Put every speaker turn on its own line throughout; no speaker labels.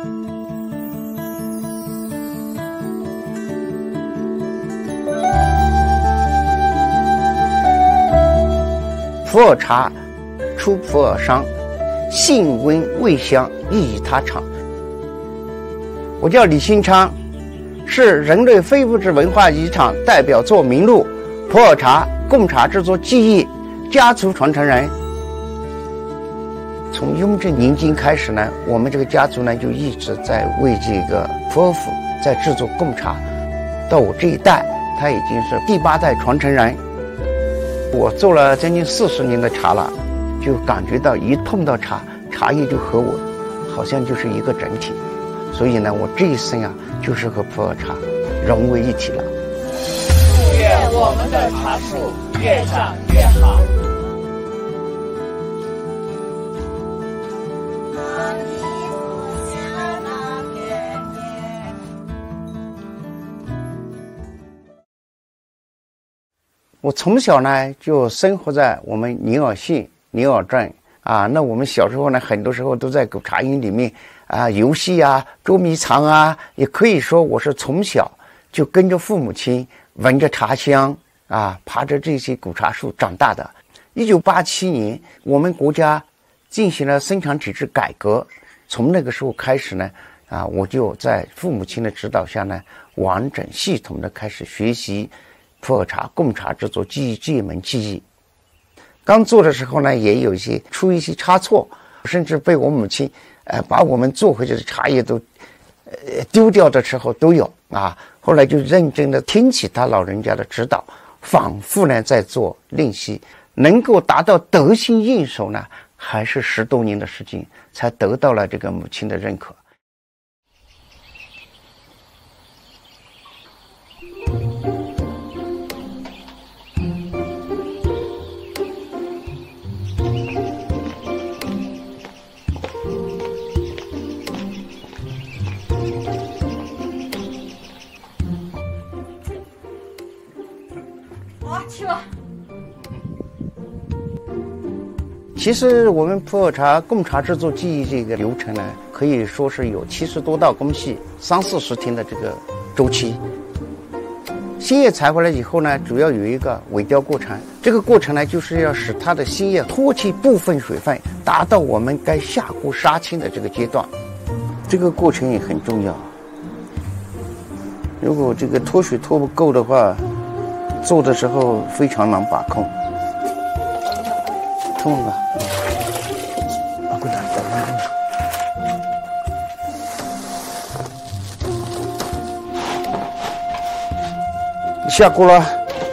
普洱茶出普洱山，性温味香，异于他场。我叫李兴昌，是人类非物质文化遗产代表作名录《普洱茶贡茶制作技艺》家族传承人。从雍正年间开始呢，我们这个家族呢就一直在为这个普洱府在制作贡茶。到我这一代，他已经是第8代传承人。我做了将近40年的茶了，就感觉到一碰到茶，茶叶就和我好像就是一个整体。所以呢，我这一生啊，就是和普洱茶融为一体了。
愿我们的茶树越长越好。
我从小呢就生活在我们宁洱县宁洱镇啊，那我们小时候呢，很多时候都在古茶园里面啊游戏啊、捉迷藏啊，也可以说我是从小就跟着父母亲闻着茶香啊，爬着这些古茶树长大的。1987年，我们国家进行了生产体制改革，从那个时候开始呢，啊，我就在父母亲的指导下呢，完整系统的开始学习普洱茶贡茶制作技艺这一门技艺。刚做的时候呢，也有出一些差错，甚至被我母亲把我们做回去的茶叶都丢掉的时候都有啊。后来就认真的听起他老人家的指导，反复呢在做练习，能够达到得心应手呢，还是10多年的时间才得到了这个母亲的认可。其实我们普洱茶贡茶制作技艺这个流程呢，可以说是有70多道工序，30-40天的这个周期。新叶采回来以后呢，主要有一个萎凋过程，这个过程呢，就是要使它的新叶脱去部分水分，达到我们该下锅杀青的这个阶段。这个过程也很重要。如果这个脱水脱不够的话，做的时候非常难把控。痛了，过来，下锅了。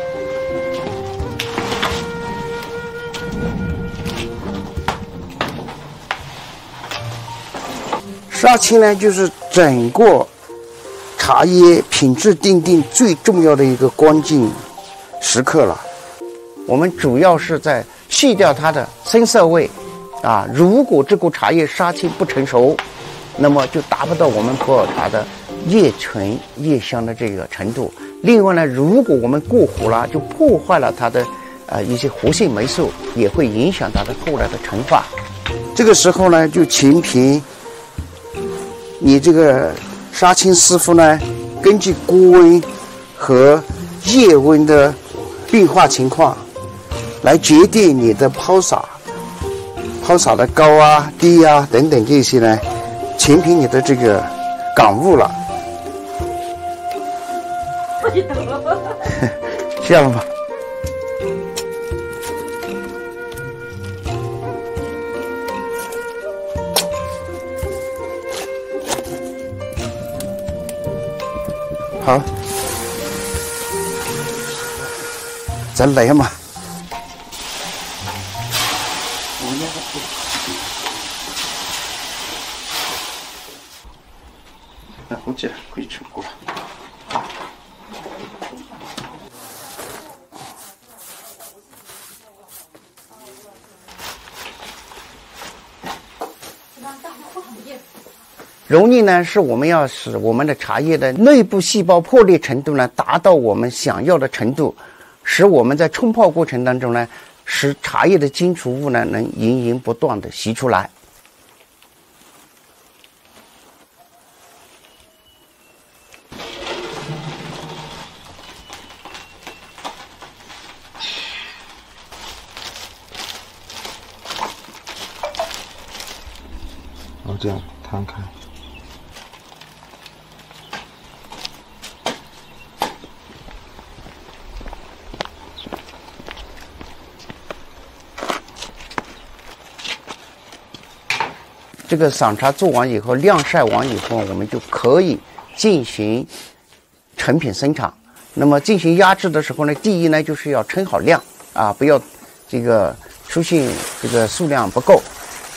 杀青呢，就是整个茶叶品质奠定最重要的一个关键时刻了。我们主要是在去掉它的生涩味啊，如果这锅茶叶杀青不成熟，那么就达不到我们普洱茶的越醇越香的这个程度。另外呢，如果我们过火了，就破坏了它的一些活性霉素，也会影响它的后来的陈化。这个时候呢，就全凭你这个杀青师傅呢，根据锅温和叶温的变化情况来决定你的抛洒的高啊、低啊等等这些呢，全凭你的这个感悟了。下了吧。好，咱来嘛。好起来，可以成功了。揉捻呢，是我们要使我们的茶叶的内部细胞破裂程度呢达到我们想要的程度，使我们在冲泡过程当中呢，使茶叶的金属物呢能源源不断的吸出来。
这样摊开。
这个赏茶做完以后，晾晒完以后，我们就可以进行成品生产。那么进行压制的时候呢，第一呢就是要称好量啊，不要这个出现这个数量不够。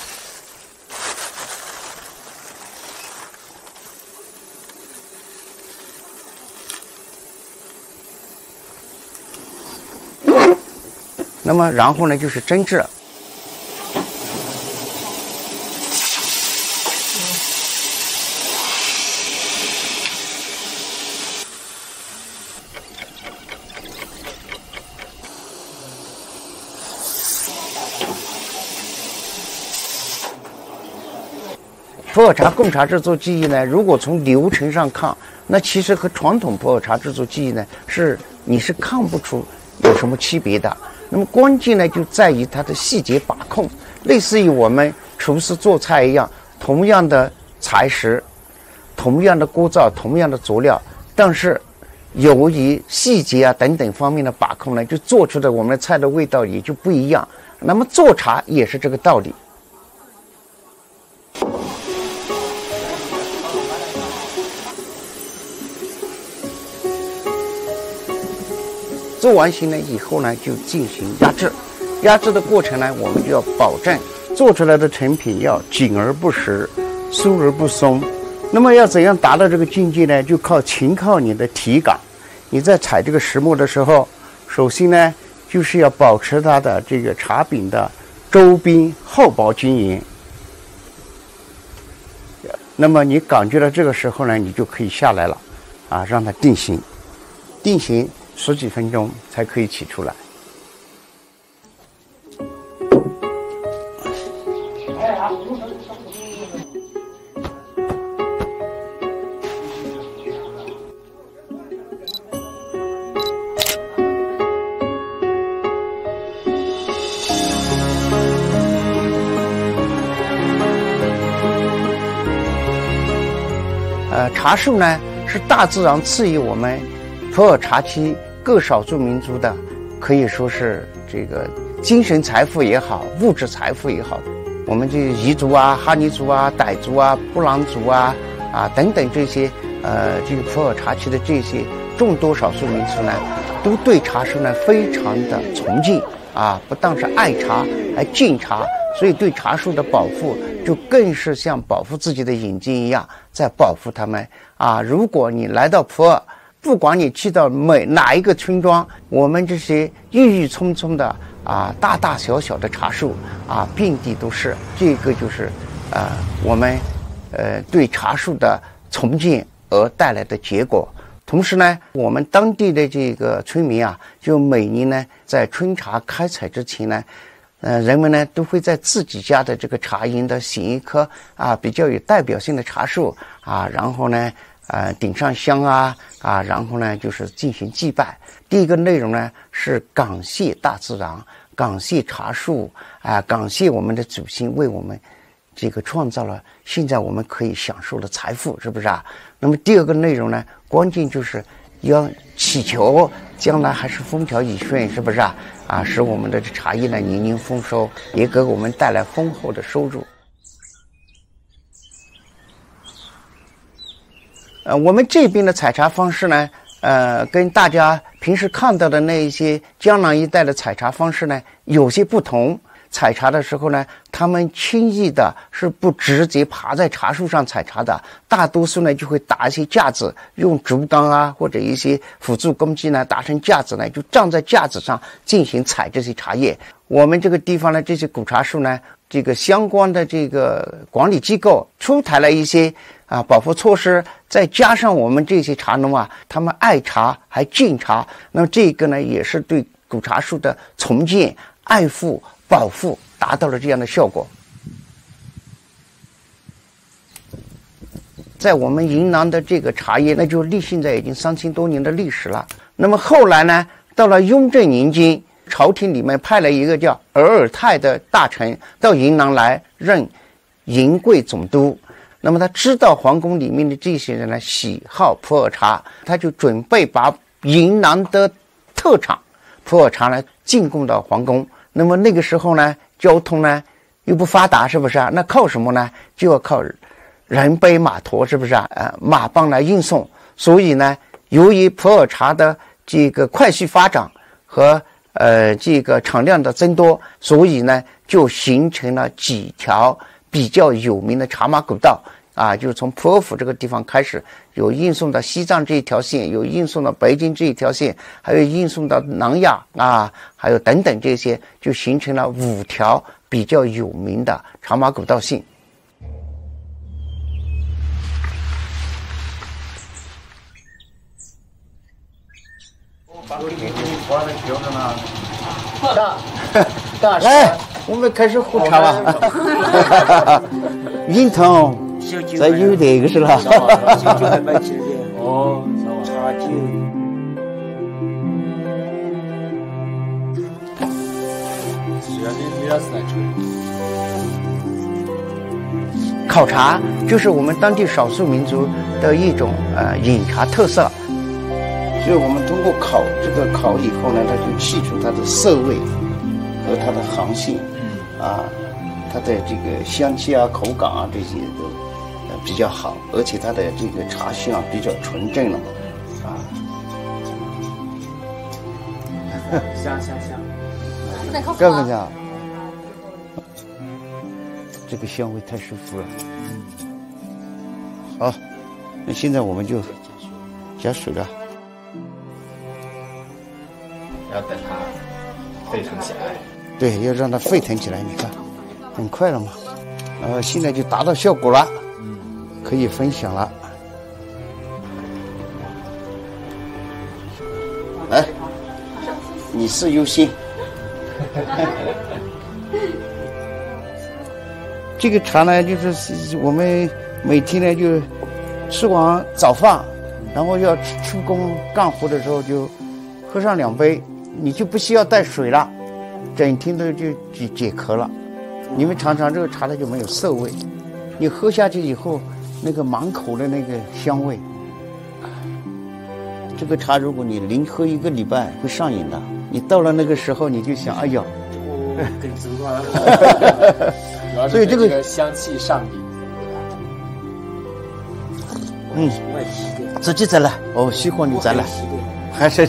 那么然后呢就是蒸制。普洱茶贡茶制作技艺呢，如果从流程上看，那其实和传统普洱茶制作技艺呢你是看不出有什么区别的。那么关键呢就在于它的细节把控，类似于我们厨师做菜一样，同样的材食，同样的锅灶，同样的佐料，但是由于细节啊等等方面的把控呢，就做出的我们的菜的味道也就不一样。那么做茶也是这个道理。做完型了以后呢，就进行压制。压制的过程呢，我们就要保证做出来的成品要紧而不实，疏而不松。那么要怎样达到这个境界呢？就全靠你的体感。你在采这个石磨的时候，首先呢，就是要保持它的这个茶柄的周边厚薄均匀。那么你感觉到这个时候呢，你就可以下来了，啊，让它定型，定型10几分钟才可以取出来。茶树呢是大自然赐予我们普洱茶区各少数民族的，可以说是这个精神财富也好，物质财富也好。我们这彝族啊、哈尼族啊、傣族啊、布朗族啊等等这些这个普洱茶区的这些众多少数民族呢，都对茶树呢非常的崇敬啊，不但是爱茶，还敬茶。所以对茶树的保护，就更是像保护自己的眼睛一样，在保护它们啊。如果你来到普洱，不管你去到哪一个村庄，我们这些郁郁葱葱的大大小小的茶树啊，遍地都是。这个就是我们对茶树的崇敬而带来的结果。同时呢，我们当地的这个村民啊，就每年呢，在春茶开采之前呢，人们呢都会在自己家的这个茶园的选一棵比较有代表性的茶树然后呢顶上香然后呢就是进行祭拜。第一个内容呢是感谢大自然，感谢茶树感谢我们的祖先为我们这个创造了现在我们可以享受的财富，是不是啊？那么第二个内容呢，关键就是要祈求将来还是风调雨顺，是不是使我们的茶叶呢年年丰收，也给我们带来丰厚的收入。我们这边的采茶方式呢，跟大家平时看到的那一些江南一带的采茶方式呢有些不同。采茶的时候呢，他们轻易的是不直接爬在茶树上采茶的，大多数呢就会打一些架子，用竹竿或者一些辅助工具呢打成架子呢，就站在架子上进行采这些茶叶。我们这个地方呢，这些古茶树呢，这个相关的这个管理机构出台了一些保护措施，再加上我们这些茶农他们爱茶还敬茶，那么这个呢也是对古茶树的重建、爱护、保护达到了这样的效果。在我们云南的这个茶叶，那就现在已经3000多年的历史了。那么后来呢，到了雍正年间，朝廷里面派了一个叫尔尔泰的大臣到云南来任银贵总督。那么他知道皇宫里面的这些人呢喜好普洱茶，他就准备把云南的特产普洱茶呢进贡到皇宫。那么那个时候呢，交通呢又不发达，是不是啊？那靠什么呢？就要靠人背马驮，是不是啊？马帮来运送。所以呢，由于普洱茶的这个快速发展和这个产量的增多，所以呢就形成了几条比较有名的茶马古道啊，就是从普洱府这个地方开始，有运送到西藏这一条线，有运送到北京这一条线，还有运送到南亚啊，还有等等这些，就形成了5条比较有名的茶马古道线。来，我们开始喝茶了。樱桃在有这个是了。
哦，茶酒。
烤茶就是我们当地少数民族的一种饮茶特色。所以我们通过烤以后呢，它就去除它的涩味和它的寒性，它的这个香气啊、口感啊这些都比较好，而且它的这个茶香比较纯正了，
香。
干不干？这个香味太舒服了。好，那现在我们就加水了。
要等它沸腾起来。
对，要让它沸腾起来。你看，很快了嘛。现在就达到效果了，可以分享了。来，你是优先。这个茶呢，就是我们每天呢就吃完早饭，然后要出工干活的时候就喝上2杯。你就不需要带水了，整天都就解渴了。你们尝尝这个茶，它就没有涩味，你喝下去以后，那个满口的那个香味。这个茶如果你连喝1个礼拜会上瘾的，你到了那个时候你就想，哎呀，
更足了。
所以这个
香气上瘾。
自己再来，喜欢你再来。还是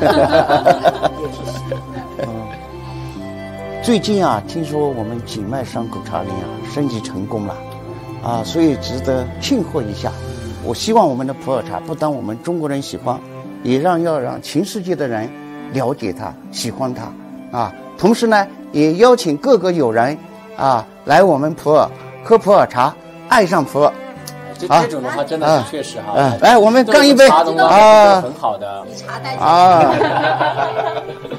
最近啊，听说我们景迈山口茶林升级成功了，所以值得庆贺一下。我希望我们的普洱茶不但我们中国人喜欢，也要让全世界的人了解它、喜欢它同时呢，也邀请各个友人来我们普洱喝普洱茶，爱上普洱。
这种的话真的是确实
来，我们干一杯
很好的
茶代